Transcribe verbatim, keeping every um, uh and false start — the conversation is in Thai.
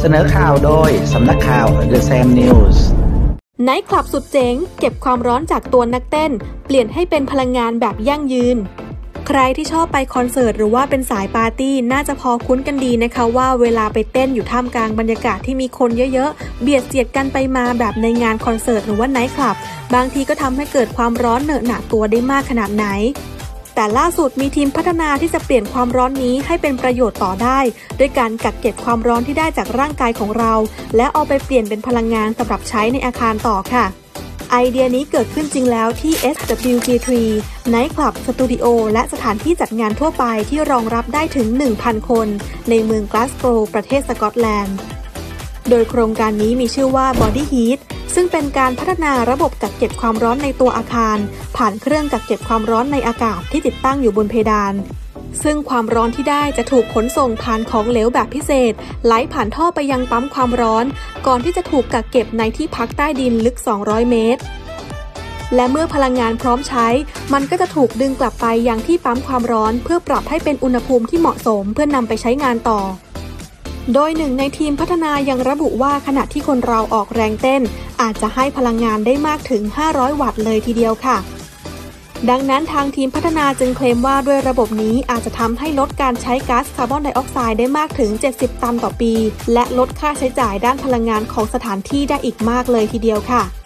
เสนอข่าวโดยสำนักข่าว The Sam News ไนท์คลับสุดเจ๋งเก็บความร้อนจากตัวนักเต้นเปลี่ยนให้เป็นพลังงานแบบยั่งยืนใครที่ชอบไปคอนเสิร์ตหรือว่าเป็นสายปาร์ตี้น่าจะพอคุ้นกันดีนะคะว่าเวลาไปเต้นอยู่ท่ามกลางบรรยากาศที่มีคนเยอะๆเบียดเสียดกันไปมาแบบในงานคอนเสิร์ตหรือว่าไนท์คลับบางทีก็ทำให้เกิดความร้อนเหนอะหนะตัวได้มากขนาดไหนแต่ล่าสุดมีทีมพัฒนาที่จะเปลี่ยนความร้อนนี้ให้เป็นประโยชน์ต่อได้ด้วยการกักเก็บความร้อนที่ได้จากร่างกายของเราและเอาไปเปลี่ยนเป็นพลังงานสำหรับใช้ในอาคารต่อค่ะไอเดียนี้เกิดขึ้นจริงแล้วที่ เอส ดับเบิลยู จี ทรี Night Club Studio และสถานที่จัดงานทั่วไปที่รองรับได้ถึง หนึ่งพัน คนในเมืองกลาสโกว์ประเทศสกอตแลนด์โดยโครงการนี้มีชื่อว่า Body Heat ซึ่งเป็นการพัฒนาระบบกักเก็บความร้อนในตัวอาคารผ่านเครื่องกักเก็บความร้อนในอากาศที่ติดตั้งอยู่บนเพดานซึ่งความร้อนที่ได้จะถูกขนส่งผ่านของเหลวแบบพิเศษไหลผ่านท่อไปยังปั๊มความร้อนก่อนที่จะถูกกักเก็บในที่พักใต้ดินลึกสองร้อยเมตรและเมื่อพลังงานพร้อมใช้มันก็จะถูกดึงกลับไปยังที่ปั๊มความร้อนเพื่อปรับให้เป็นอุณหภูมิที่เหมาะสมเพื่อนำไปใช้งานต่อโดยหนึ่งในทีมพัฒนายังระบุว่าขณะที่คนเราออกแรงเต้นอาจจะให้พลังงานได้มากถึงห้าร้อยวัตต์เลยทีเดียวค่ะดังนั้นทางทีมพัฒนาจึงเคลมว่าด้วยระบบนี้อาจจะทำให้ลดการใช้ก๊าซคาร์บอนไดออกไซด์ได้มากถึงเจ็ดสิบตันต่อปีและลดค่าใช้จ่ายด้านพลังงานของสถานที่ได้อีกมากเลยทีเดียวค่ะ